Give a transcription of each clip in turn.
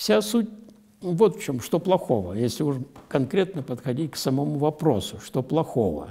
Вся суть вот в чем, что плохого, если уж конкретно подходить к самому вопросу, что плохого.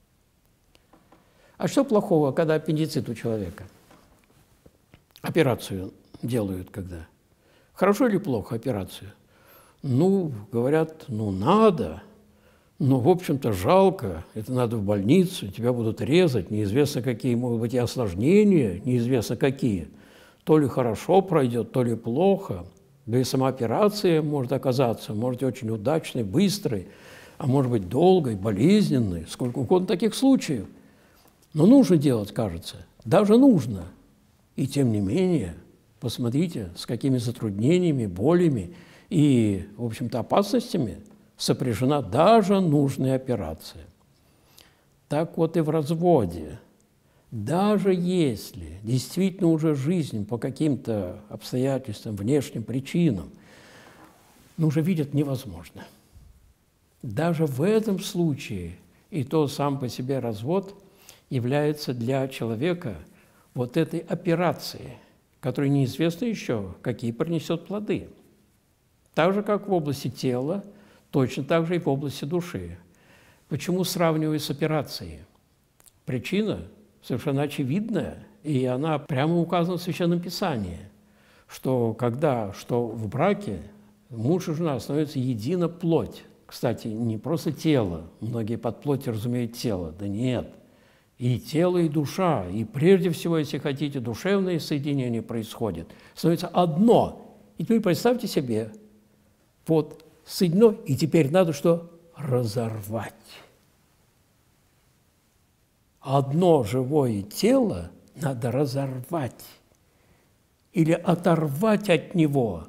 А что плохого, когда аппендицит у человека? Операцию делают когда? Хорошо или плохо операцию? Ну, говорят, ну надо, но, в общем-то, жалко, это надо в больницу, тебя будут резать, неизвестно, какие могут быть и осложнения, неизвестно какие. То ли хорошо пройдет, то ли плохо. Да и сама операция может оказаться, может быть очень удачной, быстрой, а может быть долгой, болезненной, сколько угодно таких случаев. Но нужно делать, кажется, даже нужно. И тем не менее, посмотрите, с какими затруднениями, болями и, в общем-то, опасностями сопряжена даже нужная операция. Так вот и в разводе. Даже если действительно уже жизнь по каким-то обстоятельствам, внешним причинам, ну, уже видят невозможно. Даже в этом случае и то сам по себе развод является для человека вот этой операцией, которая неизвестно еще, какие принесет плоды. Так же, как в области тела, точно так же и в области души. Почему сравниваю с операцией? Причина совершенно очевидная, и она прямо указана в Священном Писании, что что в браке муж и жена становятся едино плоть. Кстати, не просто тело, многие под плотью разумеют тело, да нет. И тело, и душа, и прежде всего, если хотите, душевное соединение происходит, становится одно. И теперь представьте себе, вот соединено, и теперь надо что? Разорвать. Одно живое тело надо разорвать или оторвать от него,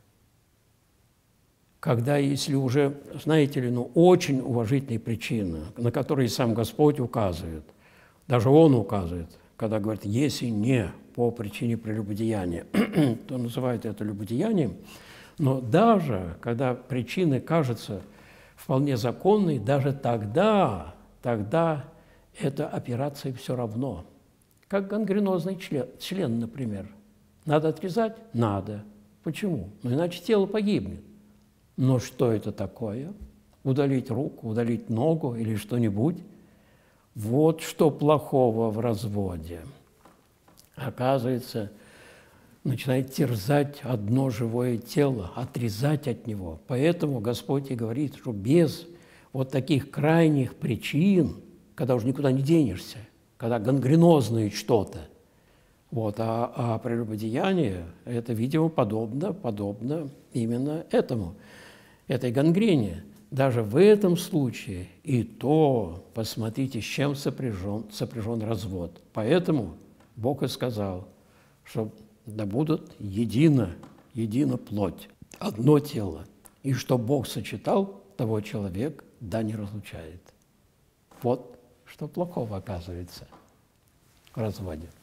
когда, если уже, знаете ли, ну, очень уважительные причины, на которые сам Господь указывает, даже Он указывает, когда говорит, если не по причине прелюбодеяния, то называют это любодеянием, но даже когда причины кажутся вполне законной, даже тогда эта операция все равно. Как гангренозный член, например. Надо отрезать? Надо. Почему? Ну, иначе тело погибнет. Но что это такое? Удалить руку, удалить ногу или что-нибудь? Вот что плохого в разводе. Оказывается, начинает терзать одно живое тело, отрезать от него. Поэтому Господь и говорит, что без вот таких крайних причин, когда уже никуда не денешься, когда гангренозное что-то, вот, а прелюбодеяние – это, видимо, подобно именно этой гангрене. Даже в этом случае и то, посмотрите, с чем сопряжен развод. Поэтому Бог и сказал, что да будут едино плоть, одно тело, и что Бог сочетал, того человек да не разлучает. Вот что плохого оказывается в разводе.